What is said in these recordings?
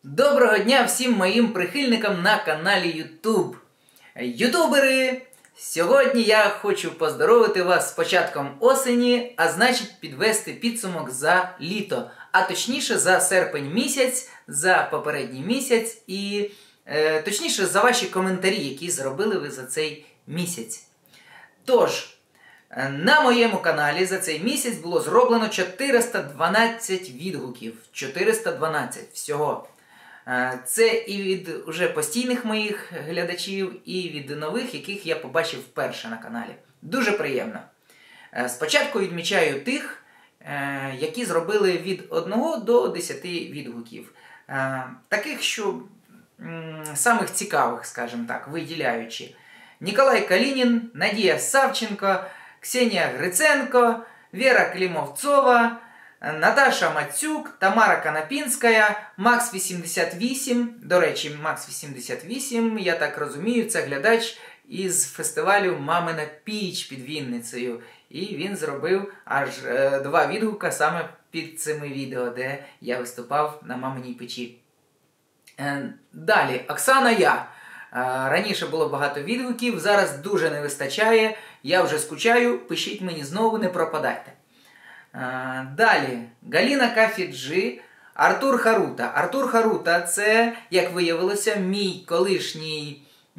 Доброго дня всім моїм прихильникам на каналі YouTube. Ютубери! Сьогодні я хочу поздоровити вас з початком осені, а значить підвести підсумок за літо. А точніше за серпень місяць, за попередній місяць і точніше за ваші коментарі, які зробили ви за цей місяць. Тож, на моєму каналі за цей місяць було зроблено 412 відгуків. 412 всього. Це і від уже постійних моїх глядачів, і від нових, яких я побачив вперше на каналі. Дуже приємно. Спочатку відмічаю тих, які зробили від 1 до 10 відгуків. Таких, що самих цікавих, скажімо так, виділяючи. Ніколай Калінін, Надія Савченко, Ксенія Гриценко, Віра Клімовцова, Наташа Мацюк, Тамара Канапінська, Макс 88. До речі, Макс 88, я так розумію, це глядач із фестивалю «Мамина піч» під Вінницею. І він зробив аж 2 відгука саме під цими відео, де я виступав на «Маминій печі». Далі, Оксана Я. Раніше було багато відгуків, зараз дуже не вистачає. Я вже скучаю, пишіть мені знову, не пропадайте. Далі, Галіна Кафіджі, Артур Харута. Артур Харута – це, як виявилося, мій колишній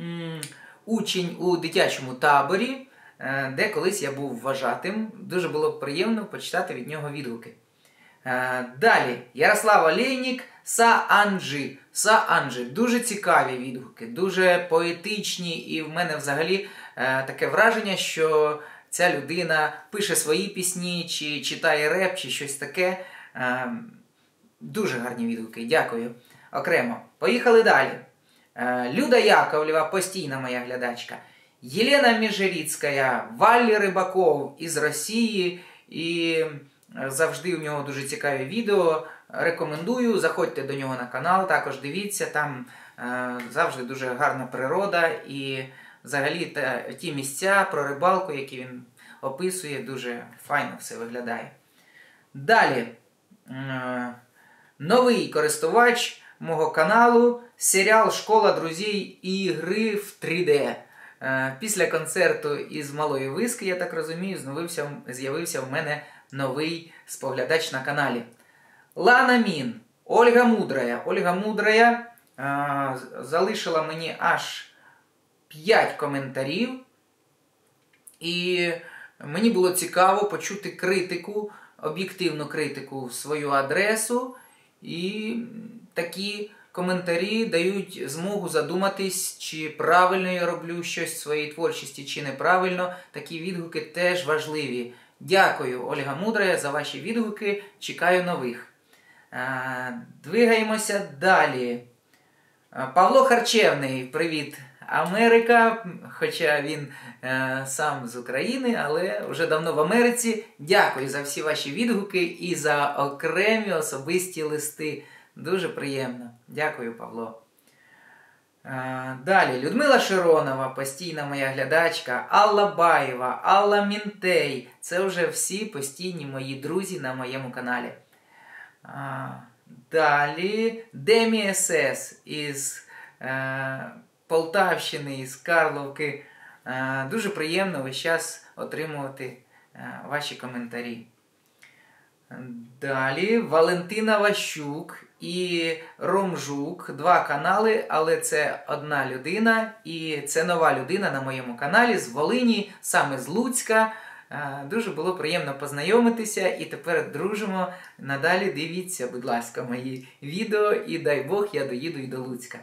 учень у дитячому таборі, де колись я був вважатим. Дуже було приємно почитати від нього відгуки. Далі, Ярослав Олейнік, Са-Анджі. Са-Анджі. Дуже цікаві відгуки, дуже поетичні, і в мене взагалі таке враження, що ця людина пише свої пісні, чи читає реп, чи щось таке. Дуже гарні відгуки, дякую. Окремо. Поїхали далі. Люда Яковлєва, постійна моя глядачка. Єлена Міжеріцька, Валлі Рибаков із Росії. І завжди у нього дуже цікаві відео. Рекомендую, заходьте до нього на канал, також дивіться. Там завжди дуже гарна природа і взагалі ті місця про рибалку, які він описує, дуже файно все виглядає. Далі. Новий користувач мого каналу, серіал «Школа друзів і ігри в 3D». Після концерту із Малої Виски, я так розумію, з'явився в мене новий споглядач на каналі. Лана Мін, Ольга Мудрая. Ольга Мудрая залишила мені аж 5 коментарів. І мені було цікаво почути критику, об'єктивну критику в свою адресу. І такі коментарі дають змогу задуматись, чи правильно я роблю щось в своїй творчості, чи неправильно. Такі відгуки теж важливі. Дякую, Ольга Мудрая, за ваші відгуки. Чекаю нових. Двигаємося далі. Павло Харчевний, привіт, Америка, хоча він сам з України, але вже давно в Америці. Дякую за всі ваші відгуки і за окремі особисті листи. Дуже приємно. Дякую, Павло. Далі, Людмила Широнова, постійна моя глядачка, Алла Баєва, Алла Мінтей. Це вже всі постійні мої друзі на моєму каналі. Далі, Демі СС із Полтавщини, із Карловки. Дуже приємно весь час отримувати ваші коментарі. Далі, Валентина Ващук і Ромжук. 2 канали, але це одна людина. І це нова людина на моєму каналі з Волині, саме з Луцька. Дуже було приємно познайомитися і тепер дружимо. Надалі дивіться, будь ласка, мої відео і дай Бог я доїду і до Луцька.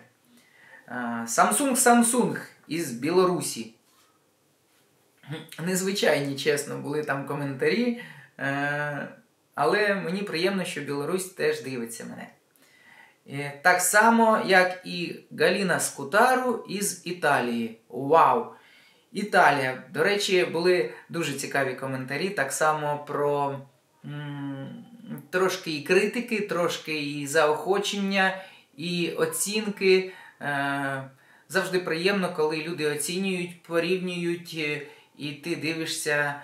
Samsung із Білорусі. Незвичайні, чесно, були там коментарі, але мені приємно, що Білорусь теж дивиться мене. Так само, як і Галіна Скутару із Італії. Вау! Італія. До речі, були дуже цікаві коментарі, так само про трошки і критики, трошки і заохочення, і оцінки. Завжди приємно, коли люди оцінюють, порівнюють, і ти дивишся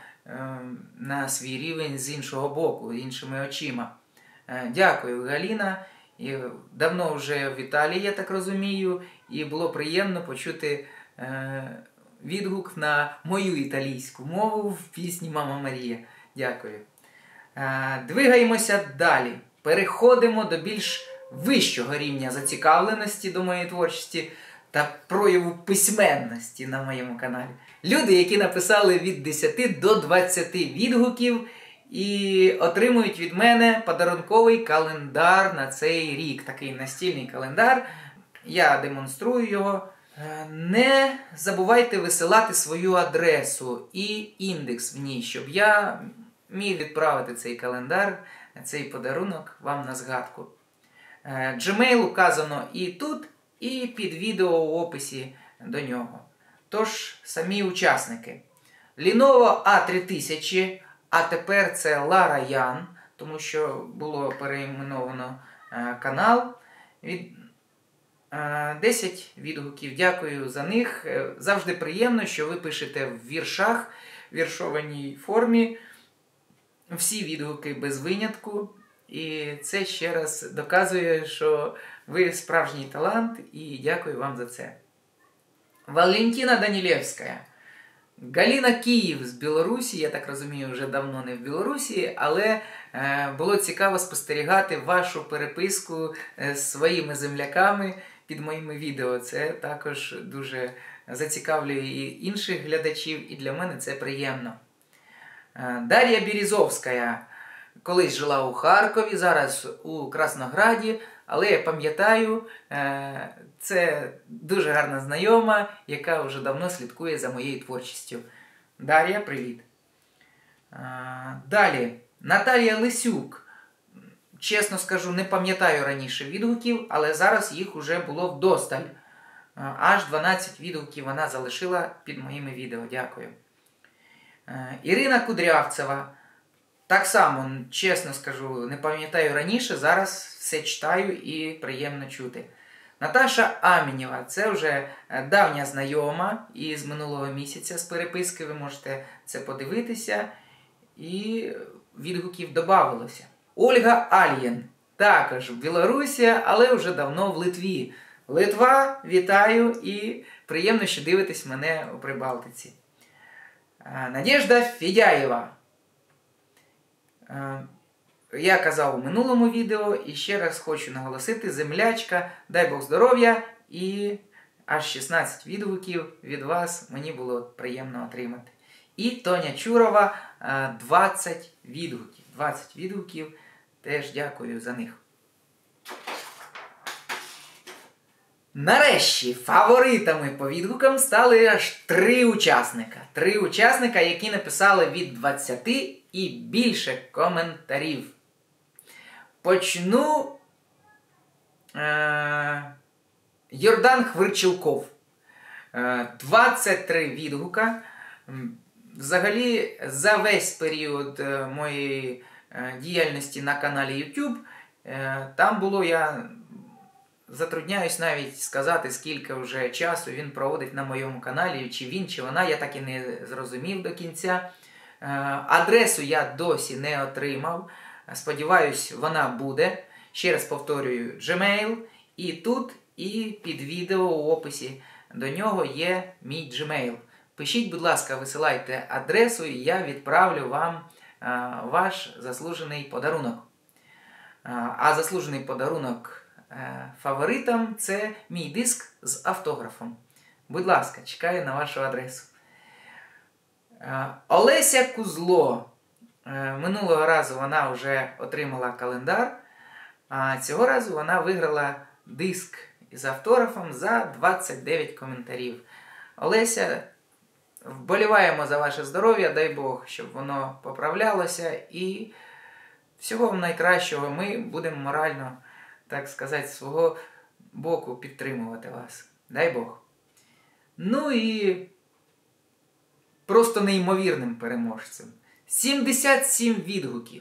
на свій рівень з іншого боку, іншими очима. Дякую, Галіна. І давно вже в Італії, я так розумію, і було приємно почути відгук на мою італійську мову в пісні «Мама Марія». Дякую. Двигаємося далі. Переходимо до більш вищого рівня зацікавленості до моєї творчості та прояву письменності на моєму каналі. Люди, які написали від 10 до 20 відгуків і отримують від мене подарунковий календар на цей рік. Такий настільний календар. Я демонструю його. Не забувайте висилати свою адресу і індекс в ній, щоб я міг відправити цей календар, цей подарунок вам на згадку. Gmail указано і тут, і під відео в описі до нього. Тож, самі учасники. Lenovo A3000, а тепер це Lara Jan, тому що було переіменовано канал. 10 відгуків, дякую за них. Завжди приємно, що ви пишете в віршах, в віршованій формі. Всі відгуки без винятку. І це ще раз доказує, що ви справжній талант, і дякую вам за це. Валентина Данілевська. Галина Київ з Білорусі, я так розумію, вже давно не в Білорусі, але було цікаво спостерігати вашу переписку з своїми земляками під моїми відео. Це також дуже зацікавлює і інших глядачів, і для мене це приємно. Дар'я Березовська. Колись жила у Харкові, зараз у Краснограді, але я пам'ятаю, це дуже гарна знайома, яка вже давно слідкує за моєю творчістю. Дар'я, привіт. Далі, Наталія Лисюк. Чесно скажу, не пам'ятаю раніше відгуків, але зараз їх уже було вдосталь. Аж 12 відгуків вона залишила під моїми відео. Дякую. Ірина Кудрявцева. Так само, чесно скажу, не пам'ятаю раніше, зараз все читаю і приємно чути. Наташа Амінєва, це вже давня знайома із минулого місяця з переписки, ви можете це подивитися, і відгуків додавалося. Ольга Альєн, також в Білорусі, але вже давно в Литві. Литва, вітаю і приємно, що дивитесь мене у Прибалтиці. Надежда Федяєва. Я казав у минулому відео і ще раз хочу наголосити, землячка, дай Бог здоров'я, і аж 16 відгуків від вас мені було приємно отримати. І Тоня Чурова, 20 відгуків. 20 відгуків, теж дякую за них. Нарешті фаворитами по відгукам стали аж 3 учасника. 3 учасника, які написали від 20 і більше коментарів. Почну. Йордан Хвирчилков. 23 відгука. Взагалі, за весь період моєї діяльності на каналі YouTube, там було, я затрудняюсь навіть сказати, скільки вже часу він проводить на моєму каналі, чи він, чи вона, я так і не зрозумів до кінця. Адресу я досі не отримав. Сподіваюсь, вона буде. Ще раз повторюю, Gmail. І тут, і під відео у описі до нього є мій Gmail. Пишіть, будь ласка, висилайте адресу, і я відправлю вам ваш заслужений подарунок. А заслужений подарунок фаворитам – це мій диск з автографом. Будь ласка, чекаю на вашу адресу. Олеся Кузло. Минулого разу вона вже отримала календар, а цього разу вона виграла диск із автографом за 29 коментарів. Олеся, вболіваємо за ваше здоров'я, дай Бог, щоб воно поправлялося, і всього вам найкращого. Ми будемо морально, так сказати, з свого боку підтримувати вас. Дай Бог. Ну і просто неймовірним переможцем. 77 відгуків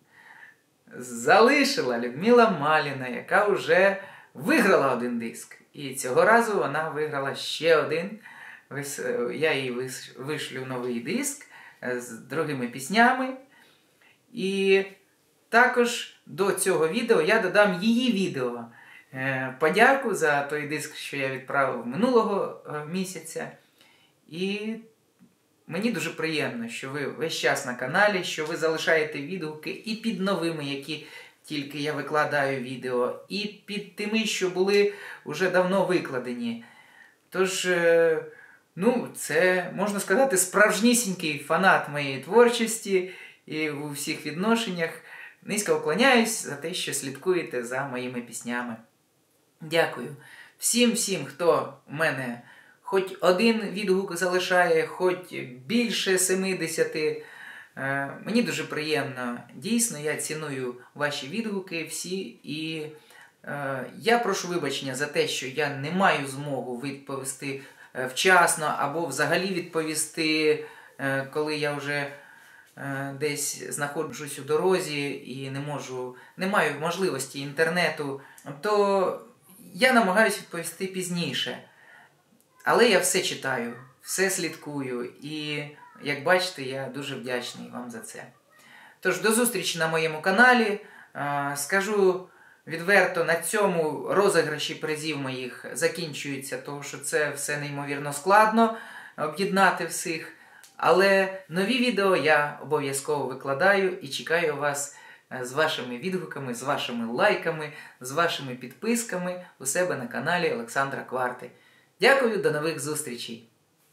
залишила Людмила Маліна, яка вже виграла один диск. І цього разу вона виграла ще один. Я їй вишлю новий диск з другими піснями. І Також до цього відео я додам її відео. Подяку за той диск, що я відправив минулого місяця. І мені дуже приємно, що ви весь час на каналі, що ви залишаєте відгуки і під новими, які тільки я викладаю відео, і під тими, що були вже давно викладені. Тож, це, можна сказати, справжнісінький фанат моєї творчості і у всіх відношеннях. Низько вклоняюсь за те, що слідкуєте за моїми піснями. Дякую всім, хто в мене хоч один відгук залишає, хоч більше 70. Мені дуже приємно. Дійсно, я ціную ваші відгуки всі. І я прошу вибачення за те, що я не маю змогу відповісти вчасно або взагалі відповісти, коли я вже десь знаходжусь у дорозі і не маю можливості інтернету, то я намагаюся відповісти пізніше. Але я все читаю, все слідкую і, як бачите, я дуже вдячний вам за це. Тож, до зустрічі на моєму каналі. Скажу відверто, на цьому розіграші призів моїх закінчуються, тому що це все неймовірно складно об'єднати всіх. Але нові відео я обов'язково викладаю і чекаю вас з вашими відгуками, з вашими лайками, з вашими підписками у себе на каналі Олександра Кварти. Дякую, до нових зустрічей!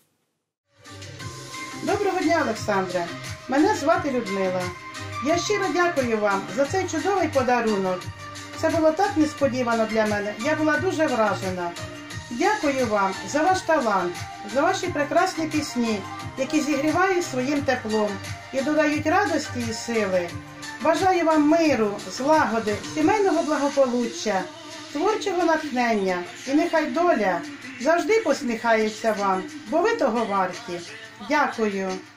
Доброго дня, Олександре! Мене звати Людмила. Я щиро дякую вам за цей чудовий подарунок. Це було так несподівано для мене, я була дуже вражена. Дякую вам за ваш талант, за ваші прекрасні пісні, які зігрівають своїм теплом і додають радості і сили. Бажаю вам миру, злагоди, сімейного благополуччя, творчого натхнення і нехай доля завжди посміхається вам, бо ви того варті. Дякую.